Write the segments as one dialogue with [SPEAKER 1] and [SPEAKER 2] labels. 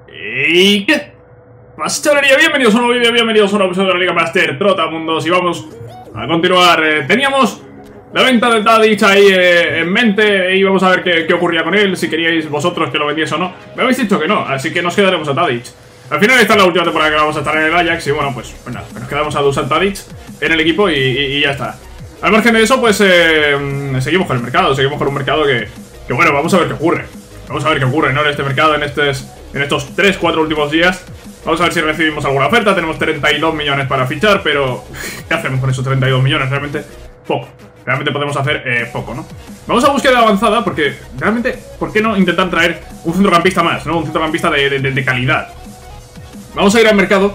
[SPEAKER 1] ¿Y qué pasa, chavalería? Bienvenidos a un nuevo vídeo, bienvenidos a un nuevo episodio de la Liga Master Trotamundos. Y vamos a continuar. Teníamos la venta de Tadic ahí en mente y vamos a ver qué ocurría con él, si queríais vosotros que lo vendiese o no. Me habéis dicho que no, así que nos quedaremos a Tadic. Al final esta es la última temporada que vamos a estar en el Ajax y bueno, pues nada, nos quedamos a Dusan Tadic en el equipo y ya está. Al margen de eso, pues seguimos con el mercado, que bueno, vamos a ver qué ocurre. Vamos a ver qué ocurre, ¿no? En este mercado, en estos 3-4 últimos días. Vamos a ver si recibimos alguna oferta. Tenemos 32 millones para fichar, pero ¿qué hacemos con esos 32 millones? Realmente poco. Realmente podemos hacer poco, ¿no? Vamos a búsqueda avanzada porque realmente, ¿por qué no intentar traer un centrocampista más, ¿no? Un centrocampista de calidad. Vamos a ir al mercado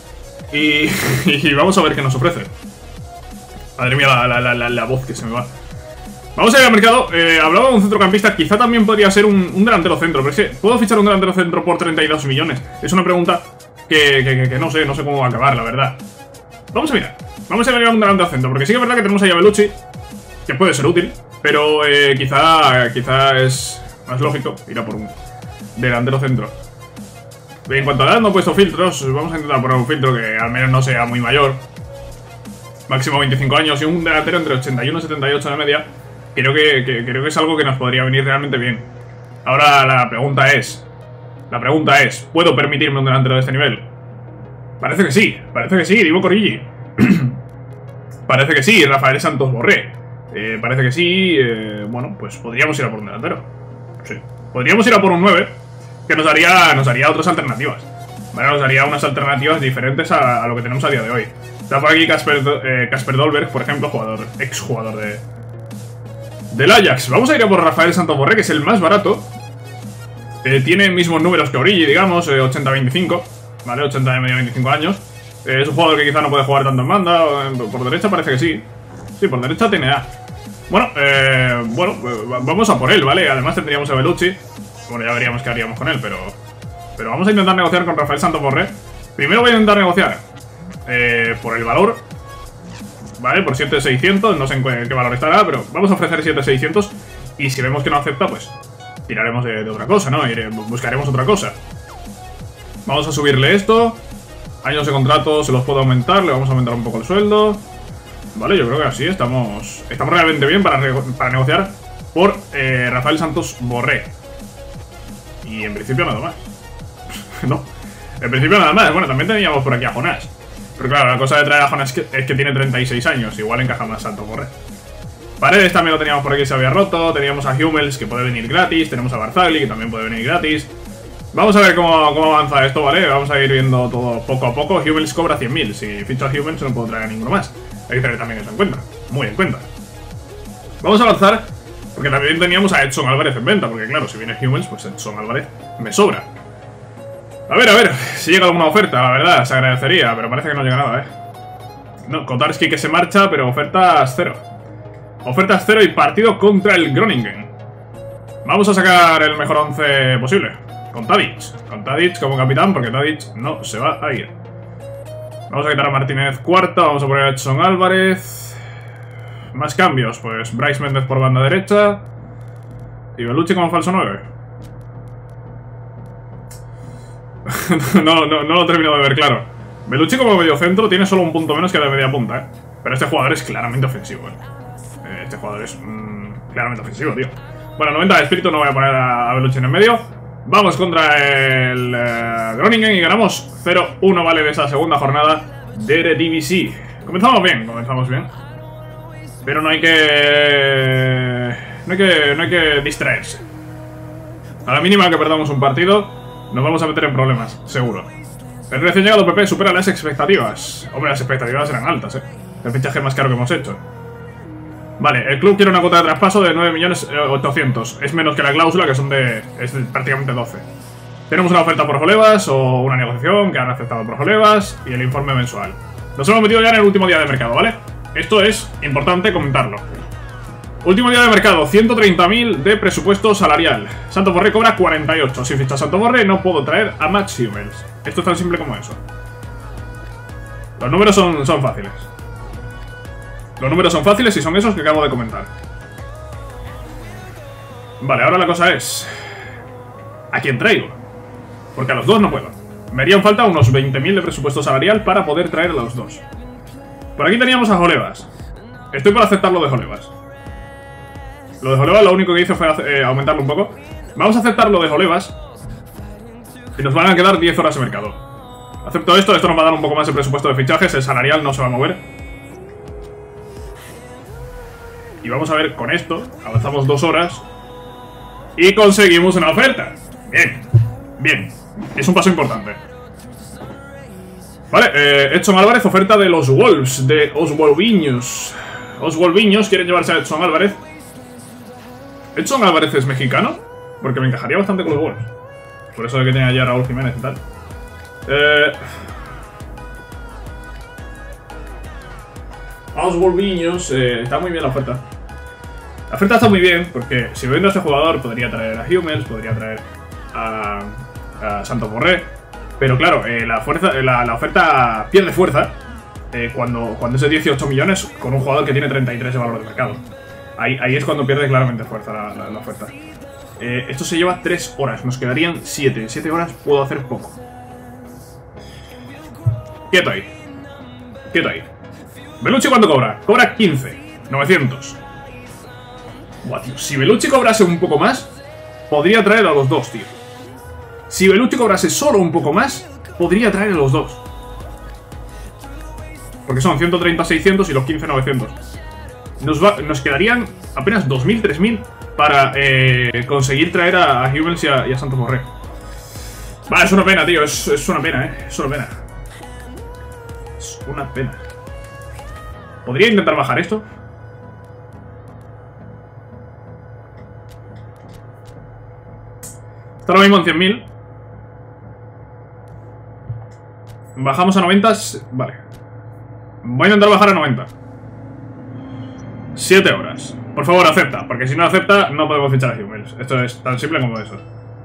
[SPEAKER 1] y vamos a ver qué nos ofrece. Madre mía, la voz que se me va. Vamos a ir al mercado. Hablaba de un centrocampista, quizá también podría ser un delantero centro. Pero es que, ¿puedo fichar un delantero centro por 32 millones? Es una pregunta que no sé cómo va a acabar, la verdad. Vamos a mirar. Vamos a mirar un delantero centro, porque sí que es verdad que tenemos ahí a Bellucci, que puede ser útil, pero quizá es más lógico ir a por un delantero centro. En cuanto a edad, no he puesto filtros. Vamos a intentar poner un filtro que al menos no sea muy mayor. Máximo 25 años y un delantero entre 81 y 78 de media. Creo que es algo que nos podría venir realmente bien. Ahora la pregunta es, ¿puedo permitirme un delantero de este nivel? Parece que sí, Divo Corrigi. Parece que sí, Rafael Santos Borré. Parece que sí, bueno, pues podríamos ir a por un delantero. Sí, podríamos ir a por un 9, que nos daría otras alternativas. Vale, nos daría unas alternativas diferentes a lo que tenemos a día de hoy. Está por aquí Casper Dolberg, por ejemplo, exjugador del Ajax. Vamos a ir a por Rafael Santos Borré, que es el más barato. Tiene mismos números que Origi, digamos, 80-25. Vale, 80 de media, 25 años. Es un jugador que quizá no puede jugar tanto en banda. Por derecha parece que sí. Sí, por derecha tiene A. Bueno, vamos a por él, ¿vale? Además tendríamos a Bellucci. Bueno, ya veríamos qué haríamos con él, pero vamos a intentar negociar con Rafael Santos Borré. Primero voy a intentar negociar por el valor. Vale, por 7.600, no sé en qué valor estará, pero vamos a ofrecer 7.600 y si vemos que no acepta, pues tiraremos de otra cosa, ¿no? Buscaremos otra cosa. Vamos a subirle esto. Años de contrato se los puedo aumentar, le vamos a aumentar un poco el sueldo. Vale, yo creo que así estamos realmente bien para negociar por Rafael Santos Borré. Y en principio nada más. No, en principio nada más. Bueno, también teníamos por aquí a Jonás. Pero claro, la cosa de traer a Jonás es que tiene 36 años. Igual encaja más Santos Borré. Paredes también lo teníamos por aquí, se había roto. Teníamos a Hummels, que puede venir gratis. Tenemos a Barzagli, que también puede venir gratis. Vamos a ver cómo avanza esto, ¿vale? Vamos a ir viendo todo poco a poco. Hummels cobra 100.000. Si ficho a Hummels no puedo traer a ninguno más. Hay que tener también eso en cuenta. Muy en cuenta. Vamos a avanzar, porque también teníamos a Edson Álvarez en venta. Porque claro, si viene Hummels, pues Edson Álvarez me sobra. A ver, si llega alguna oferta, la verdad, se agradecería, pero parece que no llega nada, No, Kotarski que se marcha, pero ofertas cero. Ofertas cero y partido contra el Groningen. Vamos a sacar el mejor 11 posible. Con Tadic como capitán, porque Tadic no se va a ir. Vamos a quitar a Martínez cuarta, vamos a poner a Edson Álvarez. Más cambios, pues Bryce Méndez por banda derecha. Y Bellucci como falso 9. No lo he terminado de ver claro. Bellucci como mediocentro tiene solo un punto menos que de media punta, Pero este jugador es claramente ofensivo, Este jugador es claramente ofensivo, tío. Bueno, 90 de espíritu, no voy a poner a Bellucci en el medio. Vamos contra el Groningen y ganamos 0-1, vale, de esa segunda jornada de Eredivisie. Comenzamos bien. Pero no hay que distraerse. A la mínima que perdamos un partido, nos vamos a meter en problemas, seguro. El recién llegado PP supera las expectativas. Hombre, las expectativas eran altas, El fichaje más caro que hemos hecho. Vale, el club quiere una cuota de traspaso de 9.800.000. Es menos que la cláusula, que es prácticamente 12. Tenemos una oferta por Jolevas o una negociación que han aceptado por Jolevas y el informe mensual. Nos hemos metido ya en el último día de mercado, ¿vale? Esto es importante comentarlo. Último día de mercado, 130.000 de presupuesto salarial. Santos Borré cobra 48. Si ficha Santos Borré no puedo traer a Mats Hummels. Esto es tan simple como eso. Los números son fáciles. Los números son fáciles y son esos que acabo de comentar. Vale, ahora la cosa es... ¿a quién traigo? Porque a los dos no puedo. Me harían falta unos 20.000 de presupuesto salarial para poder traer a los dos. Por aquí teníamos a Jolebas. Estoy por aceptar lo de Jolebas. Lo de Jolebas lo único que hice fue aumentarlo un poco. Vamos a aceptar lo de Jolebas. Y nos van a quedar 10 horas de mercado. Acepto esto, esto nos va a dar un poco más de presupuesto de fichajes. El salarial no se va a mover. Y vamos a ver con esto. Avanzamos 2 horas. Y conseguimos una oferta. Bien, bien. Es un paso importante. Vale, Edson Álvarez, oferta de los Wolves, de Oswaldiños. Oswaldiños quieren llevarse a Edson Álvarez. ¿Edson Álvarez es mexicano? Porque me encajaría bastante con los Wolves. Por eso de que tenía ya Raúl Jiménez y tal. Oswaldiños, está muy bien la oferta. La oferta está muy bien, porque si vendo a este jugador podría traer a Hummels, podría traer a Santos Borré. Pero claro, la oferta pierde fuerza cuando es de 18 millones con un jugador que tiene 33 de valor de mercado. Ahí es cuando pierde claramente fuerza la oferta. Esto se lleva 3 horas, nos quedarían 7. 7 horas puedo hacer poco. Quieto ahí. Quieto ahí. Bellucci, ¿cuánto cobra? Cobra 15.900. Buah, tío, si Bellucci cobrase un poco más, podría traer a los dos, tío. Si Bellucci cobrase solo un poco más, podría traer a los dos. Porque son 130.600 y los 15.900. Nos quedarían apenas 2.000, 3.000 para conseguir traer a Hummels y a Santos Borré. Va, es una pena, tío. Es una pena, es una pena. Es una pena. ¿Podría intentar bajar esto? Está ahora mismo en 100.000. Bajamos a 90. Vale. Voy a intentar bajar a 90. 7 horas. Por favor, acepta. Porque si no acepta, no podemos fichar a Hummels. Esto es tan simple como eso.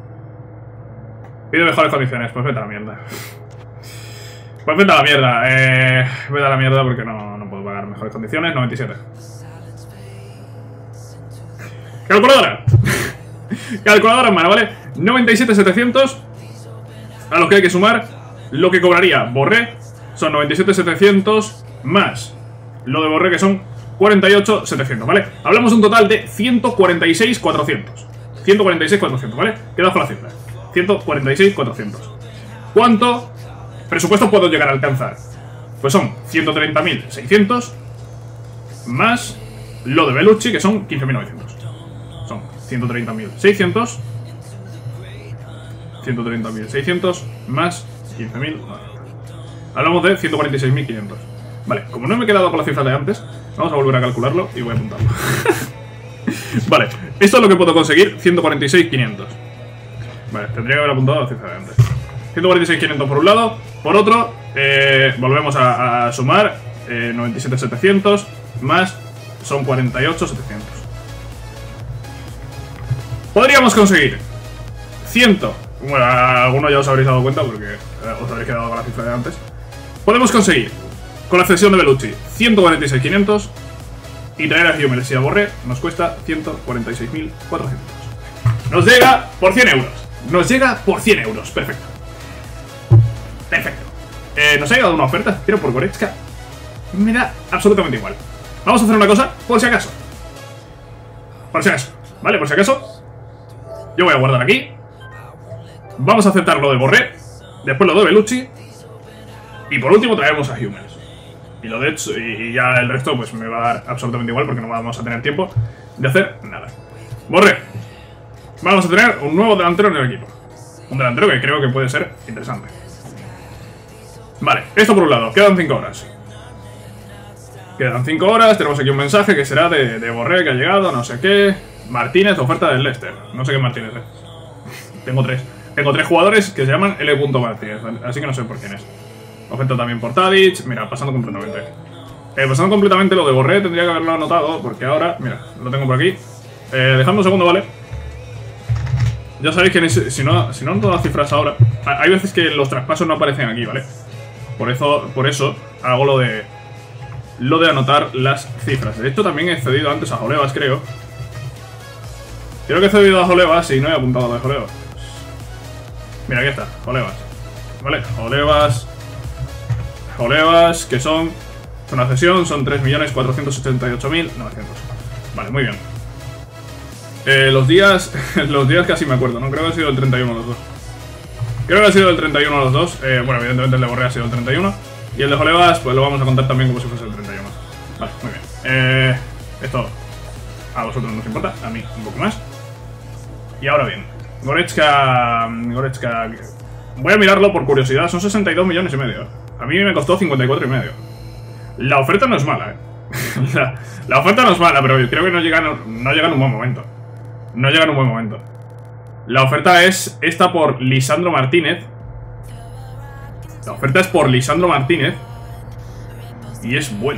[SPEAKER 1] Pido mejores condiciones. Pues vete a la mierda. Pues vete a la mierda. Vete a la mierda porque no puedo pagar mejores condiciones. 97. Calculadora. Calculadora en mano, ¿vale? 97.700. A los que hay que sumar lo que cobraría Borré. Son 97.700 más lo de Borré, que son 48.700, ¿vale? Hablamos de un total de 146.400. 146.400, ¿vale? Quedaos con la cifra. 146.400. ¿Cuánto presupuesto puedo llegar a alcanzar? Pues son 130.600 más lo de Bellucci, que son 15.900. Son 130.600. 130.600 más 15.000. Hablamos de 146.500. Vale, como no me he quedado con la cifra de antes, vamos a volver a calcularlo y voy a apuntarlo. Vale, esto es lo que puedo conseguir, 146.500. Vale, tendría que haber apuntado la cifra de antes. 146.500 por un lado. Por otro, volvemos a sumar 97.700 más son 48.700. Podríamos conseguir 100. Bueno, algunos ya os habréis dado cuenta porque os habréis quedado con la cifra de antes. Podemos conseguir, con la cesión de Bellucci, 146.500 y traer a Hummels y a Borré nos cuesta 146.400. Nos llega por 100 euros. Nos llega por 100 euros. Perfecto. Perfecto. Nos ha llegado una oferta, pero por Goretzka me da absolutamente igual. Vamos a hacer una cosa, por si acaso. Por si acaso. ¿Vale? Por si acaso. Yo voy a guardar aquí. Vamos a aceptar lo de Borré. Después lo de Bellucci. Y por último traemos a Hummels. Y lo de hecho, y ya el resto pues me va a dar absolutamente igual porque no vamos a tener tiempo de hacer nada. Borré. Vamos a tener un nuevo delantero en el equipo. Un delantero que creo que puede ser interesante. Vale, esto por un lado. Quedan 5 horas. Quedan 5 horas. Tenemos aquí un mensaje que será de Borré, que ha llegado, no sé qué. Martínez, oferta del Leicester. No sé qué Martínez es. Tengo 3. Tengo 3 jugadores que se llaman L. Martínez. Así que no sé por quién es. Oferta también por Tadic. Mira, pasando completamente. Pasando completamente lo de Borré tendría que haberlo anotado. Porque ahora, mira, lo tengo por aquí. Dejadme un segundo, ¿vale? Ya sabéis que si no anoto las cifras ahora, hay veces que los traspasos no aparecen aquí, ¿vale? Por eso hago lo de anotar las cifras. De hecho, también he cedido antes a Jolebas, creo. Creo que he cedido a Jolebas y no he apuntado a lo de Jolebas. Mira, aquí está, Olevas. Vale, Olevas, que son una cesión, son 3.478.900. Vale, muy bien. Los días casi me acuerdo, ¿no? Creo que ha sido el 31 los dos. Creo que ha sido el 31 los dos. Bueno, evidentemente el de Borrea ha sido el 31. Y el de Olevas, pues lo vamos a contar también como si fuese el 31. Vale, muy bien. Esto a vosotros no os importa, a mí un poco más. Y ahora bien, Goretzka. Voy a mirarlo por curiosidad, son 62 millones y medio. A mí me costó 54 y medio. La oferta no es mala, la oferta no es mala, pero creo que no llega en un buen momento. No llega en un buen momento. La oferta es esta por Lisandro Martínez. La oferta es por Lisandro Martínez. Y es buena.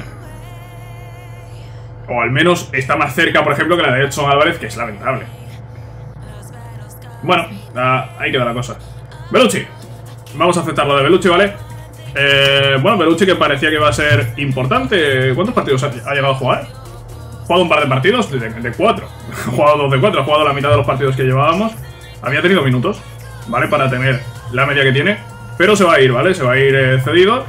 [SPEAKER 1] O al menos está más cerca, por ejemplo, que la de Edson Álvarez, que es lamentable. Bueno, ahí queda la cosa. Bellucci. Vamos a aceptar lo de Bellucci, ¿vale? Bueno, Bellucci, que parecía que iba a ser importante. ¿Cuántos partidos ha llegado a jugar? Ha jugado un par de partidos, de 4. Ha jugado 2 de 4, ha jugado la mitad de los partidos que llevábamos. Había tenido minutos, ¿vale? Para tener la media que tiene. Pero se va a ir, ¿vale? Se va a ir cedido.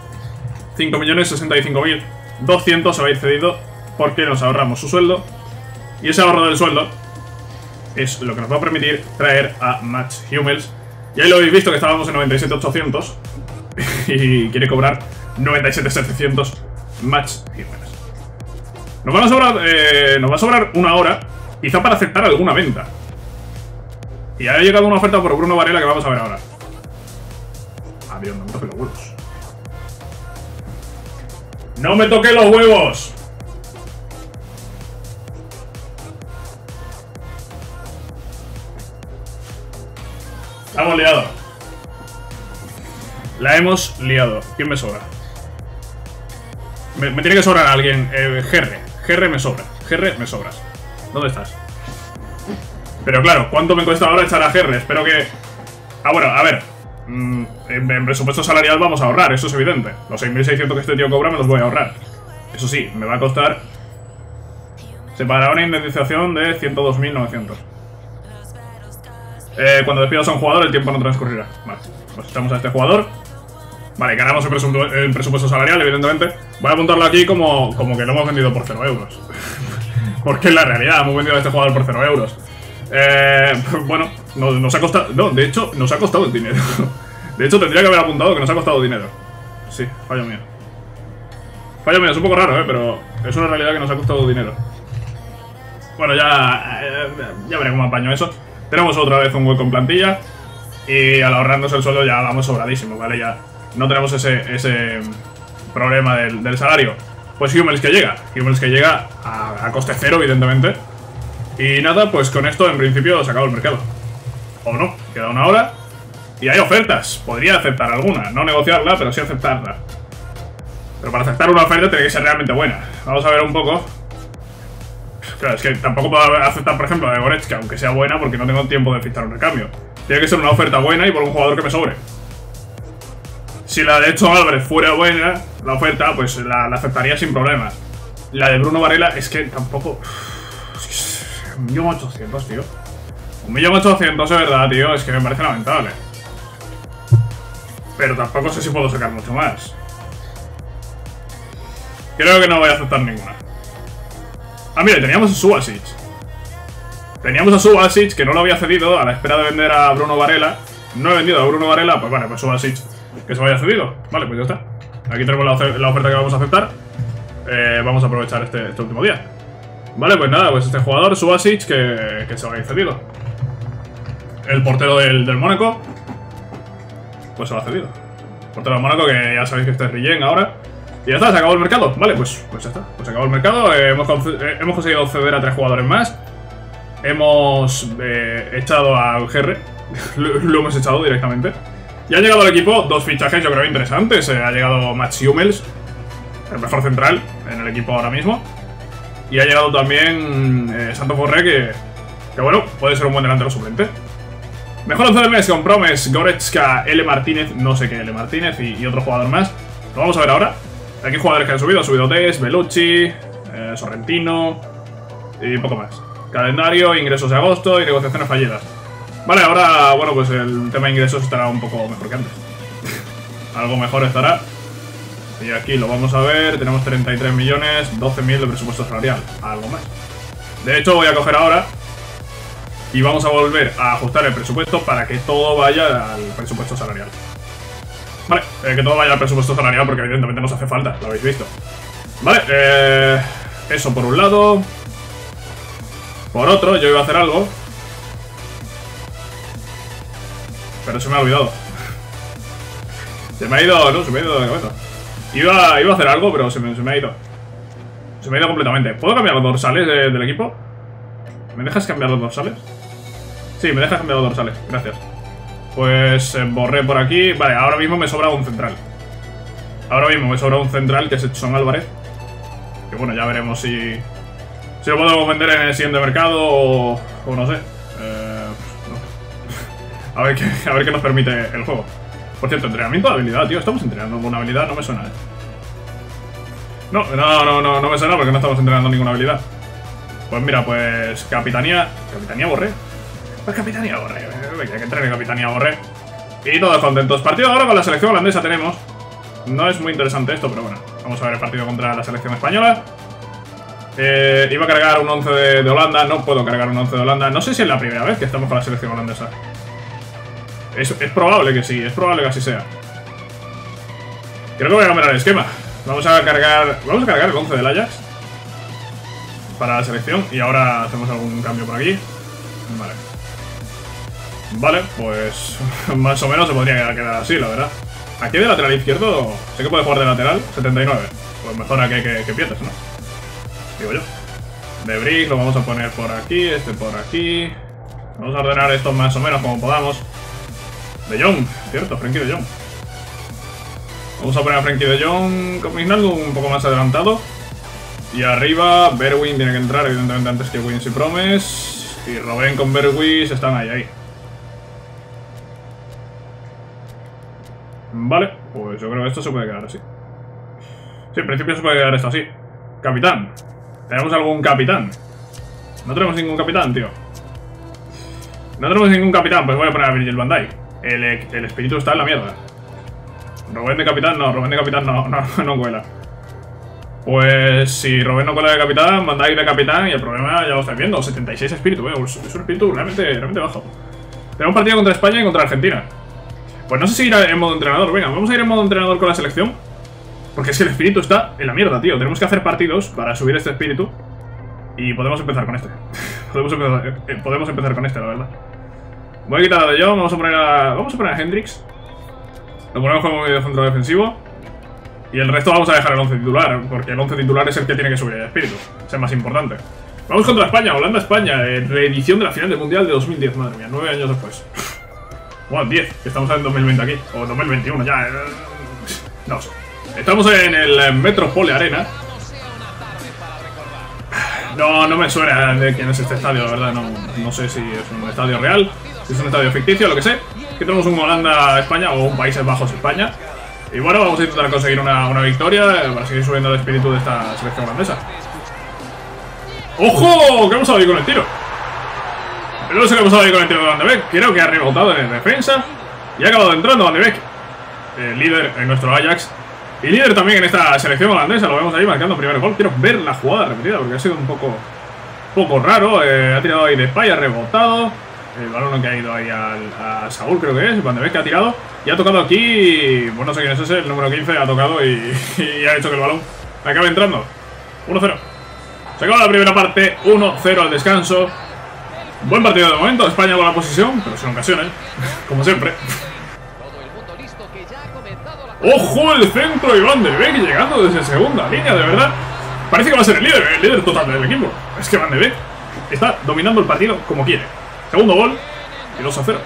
[SPEAKER 1] 5.065.200 se va a ir cedido porque nos ahorramos su sueldo. Y ese ahorro del sueldo es lo que nos va a permitir traer a Mats Hummels. Y ahí lo habéis visto que estábamos en 97.800 y quiere cobrar 97.700 Mats Hummels. Nos va a sobrar una hora, quizá para aceptar alguna venta. Y ha llegado una oferta por Bruno Varela que vamos a ver ahora. Adiós, no me toque los huevos. ¡No me toque los huevos! La hemos liado. La hemos liado. ¿Quién me sobra? Me tiene que sobrar alguien. GR me sobra. GR me sobras. ¿Dónde estás? Pero claro, ¿cuánto me cuesta ahora echar a GR? Espero que... Ah, bueno, a ver. En presupuesto salarial vamos a ahorrar, eso es evidente. Los 6.600 que este tío cobra me los voy a ahorrar. Eso sí, me va a costar... Se pagará una indemnización de 102.900. Cuando despidas a un jugador el tiempo no transcurrirá. Vale, pues echamos a este jugador. Vale, ganamos el presupuesto salarial, evidentemente. Voy a apuntarlo aquí como que lo hemos vendido por 0 euros. Porque es la realidad, hemos vendido a este jugador por 0 euros. Bueno, nos ha costado... No, de hecho, nos ha costado el dinero. De hecho, tendría que haber apuntado que nos ha costado dinero. Sí, fallo mío. Fallo mío, es un poco raro, pero es una realidad que nos ha costado dinero. Bueno, ya veré cómo apaño eso. Tenemos otra vez un hueco en plantilla. Y al ahorrarnos el sueldo ya vamos sobradísimo, ¿vale? Ya no tenemos ese problema del salario. Pues Hummels que llega. Hummels que llega a coste cero, evidentemente. Y nada, pues con esto en principio se acabó el mercado. O no, queda una hora. Y hay ofertas. Podría aceptar alguna. No negociarla, pero sí aceptarla. Pero para aceptar una oferta tiene que ser realmente buena. Vamos a ver un poco. Claro, es que tampoco puedo aceptar, por ejemplo, la de Goretzka, aunque sea buena, porque no tengo tiempo de fichar un recambio. Tiene que ser una oferta buena y por un jugador que me sobre. Si la de Edson Álvarez fuera buena, la oferta, pues la aceptaría sin problemas. La de Bruno Varela es que tampoco... 1.800.000, tío. 1.800.000 de verdad, tío. Es que me parece lamentable. Pero tampoco sé si puedo sacar mucho más. Creo que no voy a aceptar ninguna. Ah, mira, teníamos a Subasic. Teníamos a Subasic, que no lo había cedido a la espera de vender a Bruno Varela. No he vendido a Bruno Varela, pues vale, pues Subasic que se vaya cedido. Vale, pues ya está. Aquí tenemos la oferta que vamos a aceptar. Vamos a aprovechar este último día. Vale, pues nada, pues este jugador, Subasic, que se va a ir cedido. El portero del Mónaco, pues se va cedido. El portero del Mónaco, que ya sabéis que este es Rillen ahora. Y ya está, se acabó el mercado. Vale, pues ya está. Pues se acabó el mercado. Hemos conseguido acceder a 3 jugadores más. Hemos echado al GR. Lo hemos echado directamente. Y han llegado al equipo 2 fichajes, yo creo, interesantes. Ha llegado Mats Hummels, el mejor central en el equipo ahora mismo. Y ha llegado también Santo Borré, que bueno, puede ser un buen delantero suplente. Mejor 11 del mes con Promes, Goretzka, L. Martínez, no sé qué L. Martínez y otro jugador más. Lo vamos a ver ahora. Aquí hay jugadores que han subido. Ha subido Des, Bellucci, Sorrentino y poco más. Calendario, ingresos de agosto y negociaciones fallidas. Vale, ahora, bueno, pues el tema de ingresos estará un poco mejor que antes. Algo mejor estará. Y aquí lo vamos a ver, tenemos 33 millones, 12.000 de presupuesto salarial. Algo más. De hecho, voy a coger ahora y vamos a volver a ajustar el presupuesto para que todo vaya al presupuesto salarial. Vale, que todo vaya al presupuesto salarial porque evidentemente nos hace falta, lo habéis visto. Vale, eso por un lado. Por otro, yo iba a hacer algo, pero se me ha olvidado. Se me ha ido, no, se me ha ido de la cabeza. Iba a hacer algo, pero se me ha ido. Se me ha ido completamente. ¿Puedo cambiar los dorsales del equipo? ¿Me dejas cambiar los dorsales? Sí, me dejas cambiar los dorsales, gracias. Pues borré por aquí. Vale, ahora mismo me sobra un central. Ahora mismo me sobra un central que es Edson Álvarez. Que bueno, ya veremos si lo podemos vender en el siguiente mercado o no sé. No. A ver qué nos permite el juego. Por cierto, entrenamiento de habilidad, tío. Estamos entrenando con una habilidad, no me suena, No me suena porque no estamos entrenando ninguna habilidad. Pues mira, pues Capitanía borré. Pues Capitanía borré. Que entrene Capitanía borré. Y todos contentos. Partido ahora con la selección holandesa tenemos. No es muy interesante esto, pero bueno. Vamos a ver el partido contra la selección española. Iba a cargar un 11 de Holanda. No puedo cargar un 11 de Holanda. No sé si es la primera vez que estamos con la selección holandesa. Es probable que sí, es probable que así sea. Creo que voy a cambiar el esquema. Vamos a cargar el 11 del Ajax para la selección. Y ahora hacemos algún cambio por aquí. Vale. Vale, pues más o menos se podría quedar así, la verdad. Aquí de lateral izquierdo, sé que puede jugar de lateral, 79. Pues mejor a que pierdes, ¿no? Digo yo. De Brick lo vamos a poner por aquí, este por aquí. Vamos a ordenar esto más o menos como podamos. De Jong, cierto, Frenkie de Jong. Vamos a poner a Frenkie de Jong con Wijnaldum un poco más adelantado. Y arriba, Bergwijn tiene que entrar, evidentemente, antes que Wins y Promes. Y Robben con Bergwijn están ahí. Vale, pues yo creo que esto se puede quedar así. Sí, en principio se puede quedar esto así. Capitán. ¿Tenemos algún capitán? No tenemos ningún capitán, tío. No tenemos ningún capitán, pues voy a poner a Virgil van Dijk. El espíritu está en la mierda. Robben de capitán no cuela. Pues si Robben no cuela de capitán, Van Dijk de capitán y el problema ya lo estáis viendo, 76 espíritu, es un espíritu realmente bajo. Tenemos partido contra España y contra Argentina. Pues no sé si ir en modo entrenador, venga, vamos a ir en modo entrenador con la selección. Porque es que el espíritu está en la mierda, tío. Tenemos que hacer partidos para subir este espíritu. Y podemos empezar con este. podemos empezar con este, la verdad. Voy a quitar a De Jong, vamos a poner a Hendrix. Lo ponemos como medio centro defensivo. Y el resto vamos a dejar el 11 titular, porque el 11 titular es el que tiene que subir el espíritu. Es el más importante. Vamos contra España, Holanda-España, reedición de la final del Mundial de 2010, madre mía, 9 años después. Bueno, 10, que estamos en 2020 aquí, o 2021 ya, no sé. Estamos en el Metropole Arena. No me suena de quién es este estadio, la verdad, no sé si es un estadio real, si es un estadio ficticio, lo que sé. Que tenemos un Holanda-España o un Países Bajos-España. Y bueno, vamos a intentar conseguir una victoria para seguir subiendo el espíritu de esta selección holandesa. ¡Ojo! ¿Qué hemos dado ahí con el tiro? No sé qué hemos dado ahí con el tiro de Van de Beek. Creo que ha rebotado en defensa y ha acabado entrando Van de Beek, líder en nuestro Ajax. Y líder también en esta selección holandesa. Lo vemos ahí marcando el primer gol. Quiero ver la jugada repetida porque ha sido un poco raro. Ha tirado ahí de espalda, ha rebotado. El balón que ha ido ahí a Saúl, creo que es. Van de Beek que ha tirado y ha tocado aquí. Bueno, no sé quién es ese, el número 15. Ha tocado y ha hecho que el balón acabe entrando. 1-0. Se acaba la primera parte. 1-0 al descanso. Buen partido de momento. España con la posesión, pero sin ocasiones, como siempre. ¡Ojo el centro y Van de Beek llegando desde segunda línea, de verdad! Parece que va a ser el líder total del equipo. Es que Van de Beek está dominando el partido como quiere. Segundo gol y 2-0.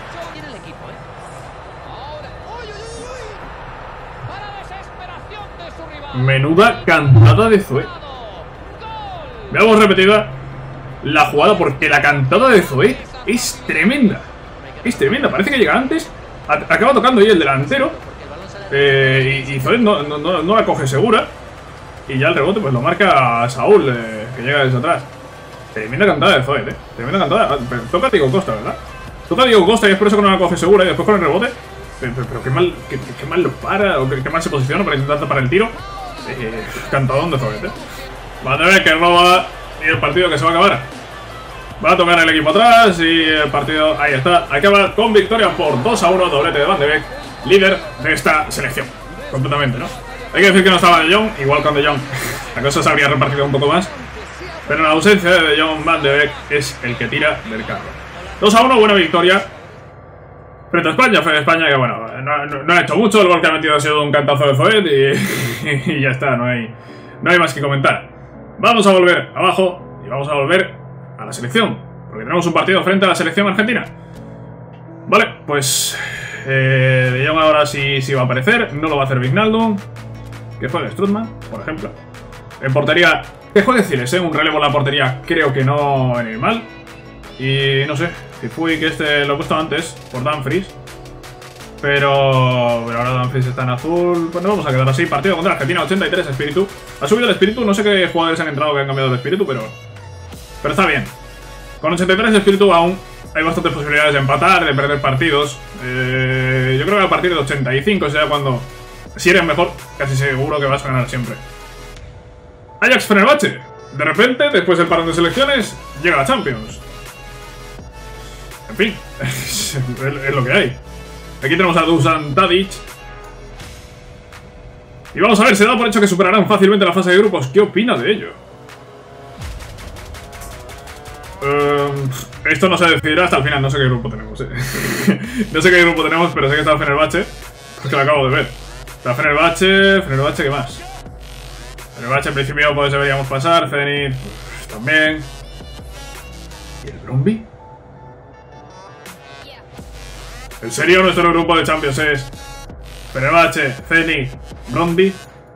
[SPEAKER 1] Menuda cantada de Zoé. Veamos repetida la jugada porque la cantada de Zoé es tremenda. Es tremenda, parece que llega antes. Acaba tocando ahí el delantero. Y Zoé no la coge segura. Y ya el rebote pues lo marca Saúl, que llega desde atrás. Tremenda cantada de Zoé, Tremenda cantada. Toca Tiago Costa, ¿verdad? Toca Diego Costa y es por eso que no la coge segura y después con el rebote. Pero qué mal lo para, o qué mal se posiciona para intentar tapar el tiro. Cantadón de Zoet, Va a tener que roba y el partido que se va a acabar. Va a tocar el equipo atrás y el partido, ahí está, acaba con victoria por 2-1, doblete de Van de Beek, líder de esta selección. Completamente, ¿no? Hay que decir que no estaba De Jong, igual con De Jong la cosa se habría repartido un poco más. Pero la ausencia de Jong, Van de Beek es el que tira del carro. 2-1, buena victoria frente a España. Frente a España que, bueno, no ha hecho mucho. El gol que ha metido ha sido un cantazo de Zoet y ya está, no hay más que comentar. Vamos a volver abajo y vamos a volver a la selección, porque tenemos un partido frente a la selección argentina. Vale, pues De Jong ahora sí va a aparecer. No lo va a hacer Wijnaldum. Que juegue Strootman, por ejemplo. En portería, que juegue Siles, un relevo en la portería creo que no va a venir mal. Y no sé, Cifuig, que lo he puesto antes por Dumfries, pero ahora Dumfries está en azul. Pues nos vamos a quedar así. Partido contra Argentina, 83 espíritu. Ha subido el espíritu, no sé qué jugadores han entrado que han cambiado el espíritu, pero está bien. Con 83 espíritu aún hay bastantes posibilidades de empatar, de perder partidos. Yo creo que a partir de 85 sea cuando, si eres mejor, casi seguro que vas a ganar siempre. Ajax Fenerbahce. De repente, después del parón de selecciones, llega la Champions. En fin, es lo que hay. Aquí tenemos a Dusan Tadic. Y vamos a ver, se da por hecho que superarán fácilmente la fase de grupos. ¿Qué opina de ello? Esto no se decidirá hasta el final. No sé qué grupo tenemos, No sé qué grupo tenemos, pero sé que está Fenerbahce, porque lo acabo de ver. Está Fenerbahce, ¿qué más? Fenerbahce en principio pues deberíamos pasar. Zenit pues, también. ¿Y el Brøndby? ¿En serio nuestro grupo de Champions es Fenerbahce, Zenit, Brøndby?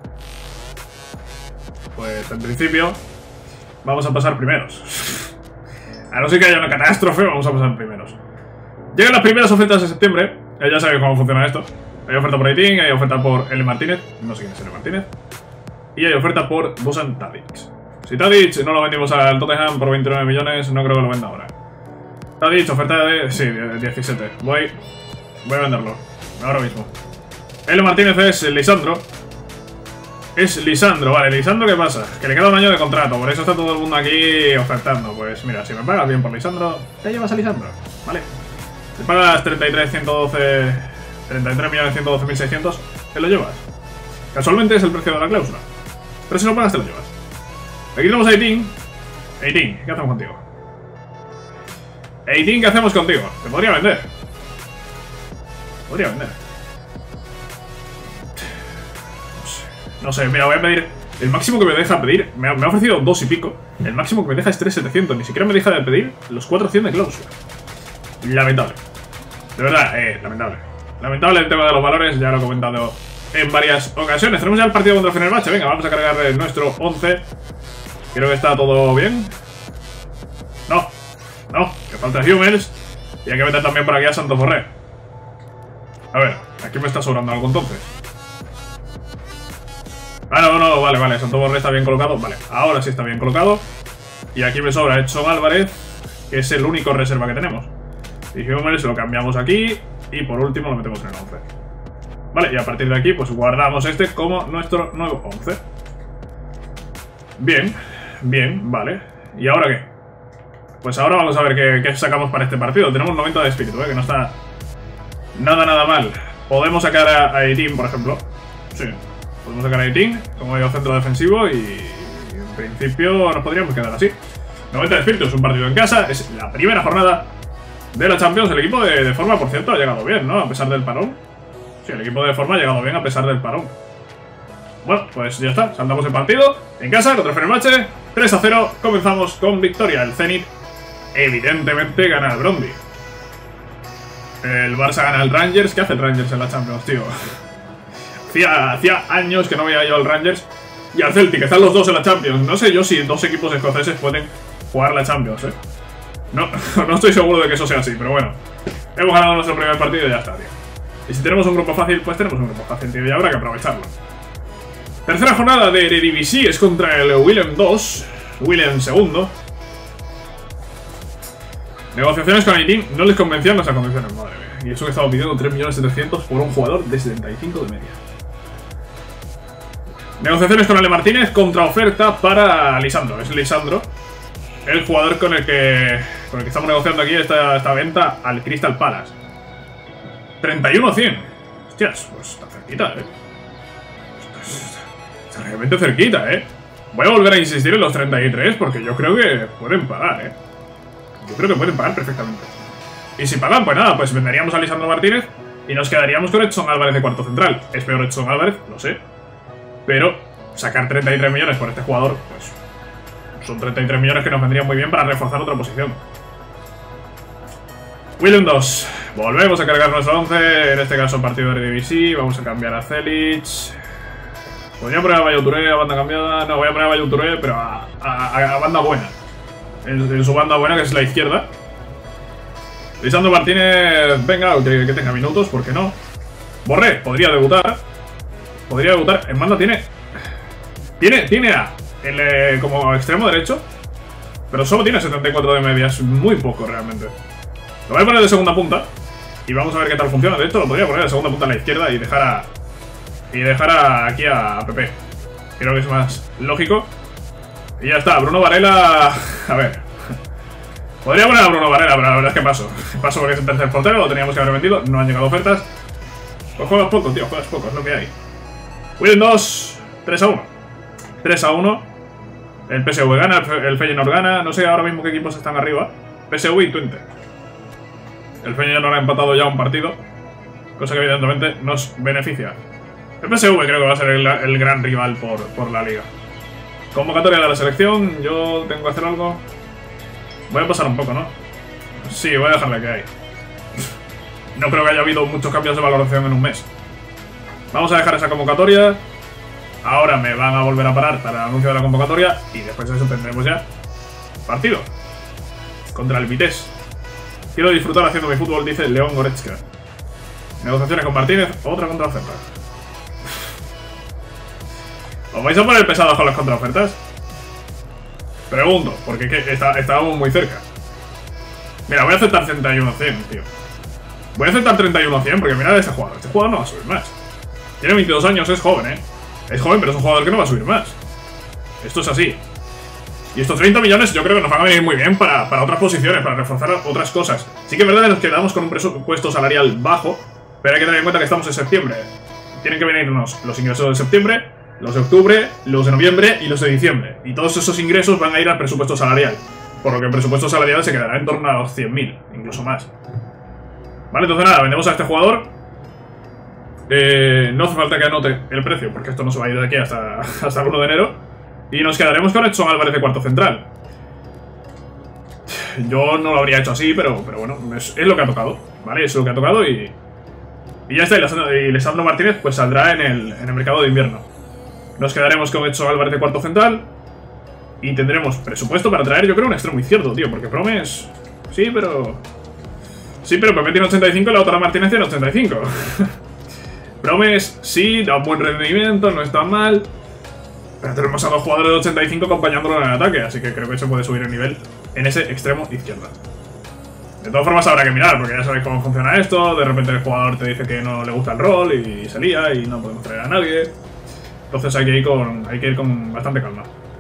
[SPEAKER 1] Pues en principio vamos a pasar primeros. A no ser que haya una catástrofe, vamos a pasar primeros. Llegan las primeras ofertas de septiembre. Ya sabéis cómo funciona esto. Hay oferta por Eiting, hay oferta por L. Martínez. No sé quién es L. Martínez. Y hay oferta por Dusan Tadic. Si Tadic no lo vendimos al Tottenham por 29 millones, no creo que lo venda ahora. Tadic, oferta de... sí, de 17. Voy a venderlo. Ahora mismo. L. Martínez es Lisandro. Es Lisandro, vale. Lisandro, ¿qué pasa? Que le queda un año de contrato. Por eso está todo el mundo aquí ofertando. Pues mira, si me pagas bien por Lisandro, te llevas a Lisandro, ¿vale? Si pagas 33.112.600, te lo llevas. Casualmente es el precio de la cláusula. Pero si lo pagas, te lo llevas. Aquí tenemos a Eiting. Eiting, ¿qué hacemos contigo? Eiting, ¿qué hacemos contigo? Te podría vender. No sé, mira, voy a pedir... El máximo que me deja pedir... Me ha ofrecido 2 y pico. El máximo que me deja es 3.700. Ni siquiera me deja de pedir los 400 de cláusula. Lamentable. De verdad, lamentable. Lamentable el tema de los valores. Ya lo he comentado en varias ocasiones. Tenemos ya el partido contra Fenerbahce. Venga, vamos a cargar nuestro 11. Creo que está todo bien. No, que falta Hummels. Y hay que meter también por aquí a Santos Borré. A ver, aquí me está sobrando algo entonces. Ah, no, vale, Santos Borré está bien colocado. Vale, ahora sí está bien colocado. Y aquí me sobra Edson Álvarez, que es el único reserva que tenemos. Y Hummels lo cambiamos aquí. Y por último lo metemos en el 11. Vale, y a partir de aquí pues guardamos este como nuestro nuevo 11. Bien, vale. ¿Y ahora qué? Pues ahora vamos a ver qué sacamos para este partido. Tenemos 90 de espíritu, que no está nada mal. Podemos sacar a Eiting, por ejemplo. Sí, podemos sacar a Eiting como medio centro defensivo y en principio nos podríamos quedar así. 90 de espíritu, es un partido en casa, es la primera jornada de la Champions. El equipo de forma, por cierto, ha llegado bien, ¿no? A pesar del parón. Sí, el equipo de forma ha llegado bien a pesar del parón. Bueno, pues ya está, saltamos el partido en casa contra Fenerbahce. 3-0, comenzamos con victoria. El Zenit evidentemente gana al Brøndby. El Barça gana al Rangers. ¿Qué hace el Rangers en la Champions, tío? Hacía años que no veía yo al Rangers y al Celtic, están los dos en la Champions. No sé yo si 2 equipos escoceses pueden jugar la Champions, No estoy seguro de que eso sea así, pero bueno. Hemos ganado nuestro primer partido y ya está, tío. Y si tenemos un grupo fácil, pues tenemos un grupo fácil, tío, y habrá que aprovecharlo. Tercera jornada de Eredivisie es contra el Willem II. Willem II. Negociaciones con el team no les convencían las condiciones, madre mía. Y eso que estaba pidiendo 3.700.000 por un jugador de 75 de media. Negociaciones con Ale Martínez, contraoferta para Lisandro. Es Lisandro el jugador con el que estamos negociando aquí esta venta al Crystal Palace. 31-100. Hostias, pues está cerquita, Está realmente cerquita, Voy a volver a insistir en los 33 porque yo creo que pueden pagar, Yo creo que pueden pagar perfectamente. Y si pagan, pues nada, pues venderíamos a Lisandro Martínez y nos quedaríamos con Edson Álvarez de cuarto central. Es peor Edson Álvarez, lo sé. Pero sacar 33 millones por este jugador, pues son 33 millones que nos vendrían muy bien para reforzar otra posición. Willem 2. Volvemos a cargar nuestro 11. En este caso partido de Eredivisie. Vamos a cambiar a Celic. Podría poner a Bayo Touré a banda cambiada. No, voy a poner a Bayo Touré, pero a banda buena. En su banda buena, que es la izquierda. Lisandro Martínez, venga, que tenga minutos, ¿por qué no? Borré, podría debutar. Podría debutar. En banda tiene a como extremo derecho, pero solo tiene 74 de media. Es muy poco realmente. Lo voy a poner de segunda punta y vamos a ver qué tal funciona. De hecho, lo podría poner de segunda punta a la izquierda y dejar aquí a Pepe. Creo que es más lógico. Y ya está, Bruno Varela. A ver. Podría poner a Bruno Varela, pero la verdad es que paso. Paso porque es el tercer portero, lo teníamos que haber vendido. No han llegado ofertas. Pues juegas poco, tío, juegas poco, es lo que hay. Willem 2, 3-1. 3-1. El PSV gana, el Feyenoord gana. No sé ahora mismo qué equipos están arriba. PSV y Twente. El Feyenoord ha empatado ya un partido, cosa que evidentemente nos beneficia. El PSV creo que va a ser el gran rival por la liga. Convocatoria de la selección. Yo tengo que hacer algo. Voy a pasar un poco, ¿no? Sí, voy a dejarle que hay. No creo que haya habido muchos cambios de valoración en un mes. Vamos a dejar esa convocatoria. Ahora me van a volver a parar para el anuncio de la convocatoria. Y después de eso tendremos ya partido contra el Vitesse. Quiero disfrutar haciendo mi fútbol, dice León Goretzka. Negociaciones con Martínez, otra contraoferta. ¿Os vais a poner pesados con las contraofertas? Pregunto, porque estábamos muy cerca. Mira, voy a aceptar 31-100, tío. Voy a aceptar 31-100 porque mirad a ese jugador. Este jugador no va a subir más. Tiene 22 años, es joven, Es joven, pero es un jugador que no va a subir más. Esto es así. Y estos 30 millones yo creo que nos van a venir muy bien para otras posiciones, para reforzar otras cosas. Sí que es verdad que nos quedamos con un presupuesto salarial bajo, pero hay que tener en cuenta que estamos en septiembre. Tienen que venirnos los ingresos de septiembre, los de octubre, los de noviembre y los de diciembre. Y todos esos ingresos van a ir al presupuesto salarial. Por lo que el presupuesto salarial se quedará en torno a los 100.000, incluso más. Vale, entonces nada, vendemos a este jugador. No hace falta que anote el precio, porque esto no se va a ir de aquí hasta el 1 de enero. Y nos quedaremos con Edson Álvarez de cuarto central. Yo no lo habría hecho así, pero bueno, es lo que ha tocado. Vale, es lo que ha tocado y ya está. Y Lisandro Martínez pues saldrá en el mercado de invierno. Nos quedaremos con Edson Álvarez de cuarto central. Y tendremos presupuesto para traer, yo creo, un extremo izquierdo, tío. Porque Promes... Sí, pero Pepe tiene 85 y la otra Martínez tiene 85. Promes, sí, da un buen rendimiento, no está mal. Pero tenemos a dos jugadores de 85 acompañándolo en el ataque. Así que creo que se puede subir el nivel en ese extremo izquierdo. De todas formas habrá que mirar, porque ya sabéis cómo funciona esto. De repente el jugador te dice que no le gusta el rol y se lía y no podemos traer a nadie. Entonces hay que ir con bastante calma.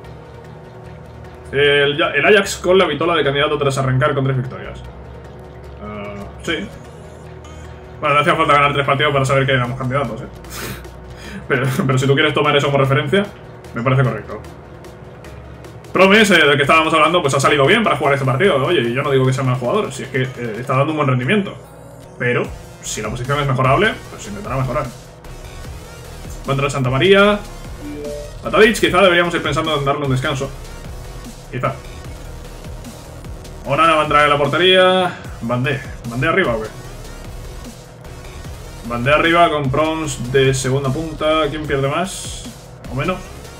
[SPEAKER 1] El Ajax con la vitola de candidato tras arrancar con 3 victorias. Sí. Bueno, no hacía falta ganar 3 partidos para saber que éramos candidatos, pero si tú quieres tomar eso como referencia, me parece correcto. Promes, del que estábamos hablando, pues ha salido bien para jugar este partido. Oye, yo no digo que sea mal jugador, si es que está dando un buen rendimiento. Pero, si la posición es mejorable, pues intentará mejorar. Va a entrar Santa María. A Tadic, quizá deberíamos ir pensando en darle un descanso. Quizá. Onana va a entrar en la portería. Bandé arriba, ¿o qué? Bandé arriba con Prons de segunda punta. ¿Quién pierde más? ¿O menos?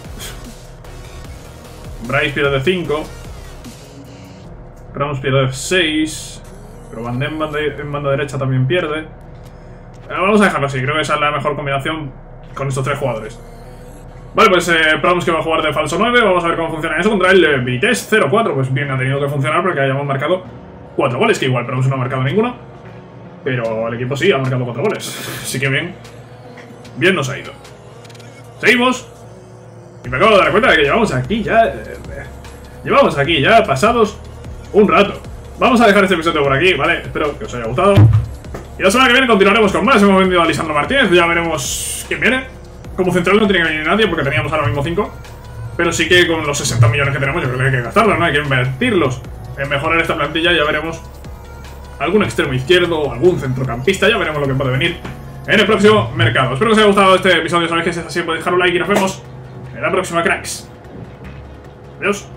[SPEAKER 1] Bryce pierde 5. Prons pierde 6. Pero Bandé en banda derecha también pierde. Vamos a dejarlo así. Creo que esa es la mejor combinación con estos 3 jugadores. Vale, pues Prons que va a jugar de falso 9. Vamos a ver cómo funciona eso contra el Vitesse 0-4. Pues bien, ha tenido que funcionar porque hayamos marcado 4 goles, que igual Promus no ha marcado ninguno. Pero el equipo sí ha marcado 4 goles. Así que bien. Bien nos ha ido. Seguimos. Y me acabo de dar cuenta de que llevamos aquí ya... llevamos aquí ya pasados un rato. Vamos a dejar este episodio por aquí, ¿vale? Espero que os haya gustado. Y la semana que viene continuaremos con más. Hemos vendido a Lisandro Martínez. Ya veremos quién viene. Como central no tiene que venir nadie porque teníamos ahora mismo 5. Pero sí que con los 60 millones que tenemos yo creo que hay que gastarlos, ¿no? Hay que invertirlos en mejorar esta plantilla. Ya veremos algún extremo izquierdo o algún centrocampista. Ya veremos lo que puede venir en el próximo mercado. Espero que os haya gustado este episodio. Sabéis que si es así podéis dejar un like y nos vemos en la próxima, cracks. Adiós.